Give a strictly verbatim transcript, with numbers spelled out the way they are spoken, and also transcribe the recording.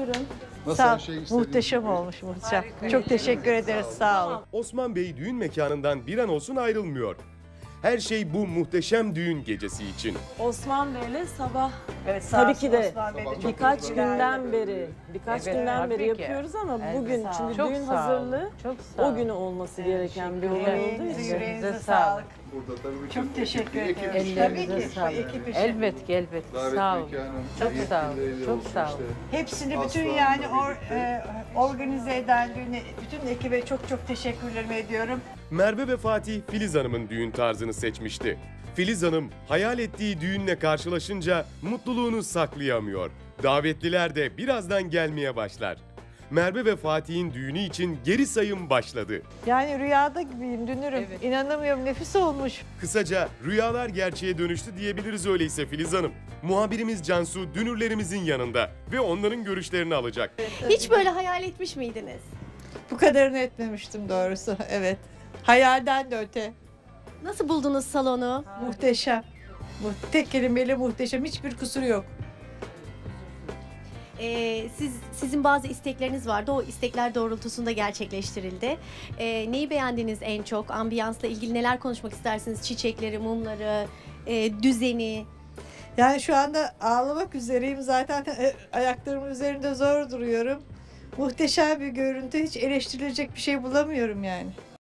Buyurun. Nasıl Sağ her ol. şey istediğiniz Muhteşem gibi? olmuş, muhteşem. Çok teşekkür ederiz, sağ olun. Osman Bey düğün mekanından bir an olsun ayrılmıyor. Her şey bu muhteşem düğün gecesi için. Osman Bey'le sabah. Evet, tabii ki de Osman Bey de çok birkaç teşekkür günden ederim. beri, birkaç Evet, günden tabii beri ki. yapıyoruz ama Evet, bugün sağ ol. çünkü Çok düğün sağ ol, hazırlığı çok sağ ol. o günü olması gereken bir olay olduğu Yüreğinize, için. yüreğinize Elinize sağlık. Burada tabii bütün Çok teşekkür ekip- ediyorum. ekip işte. Tabii Ellerinize ki, sağlık. ekip işi. Elbette, elbette. Davet Sağ ol. mekanı, Çok sağ ol, yetkilileri çok olsun sağ ol. işte. Hepsini bütün Aslan'la yani or, birlikte. e, organize eden düğüne, bütün ekibe çok çok teşekkürlerimi ediyorum. Merve ve Fatih Filiz Hanım'ın düğün tarzını seçmişti. Filiz Hanım hayal ettiği düğünle karşılaşınca mutluluğunu saklayamıyor. Davetliler de birazdan gelmeye başlar. Merve ve Fatih'in düğünü için geri sayım başladı. Yani rüyada gibiyim, dünürüm. Evet. İnanamıyorum, nefis olmuş. Kısaca rüyalar gerçeğe dönüştü diyebiliriz öyleyse Filiz Hanım. Muhabirimiz Cansu dünürlerimizin yanında ve onların görüşlerini alacak. Hiç böyle hayal etmiş miydiniz? Bu kadarını etmemiştim doğrusu, evet. Hayalden de öte. Nasıl buldunuz salonu? Muhteşem. Bu tek kelimeyle muhteşem, hiçbir kusuru yok. Ee, siz sizin bazı istekleriniz vardı. O istekler doğrultusunda gerçekleştirildi. Ee, neyi beğendiniz en çok? Ambiyansla ilgili neler konuşmak istersiniz? Çiçekleri, mumları, e, düzeni. Yani şu anda ağlamak üzereyim zaten, e, ayaklarımın üzerinde zor duruyorum. Muhteşem bir görüntü, hiç eleştirilecek bir şey bulamıyorum yani.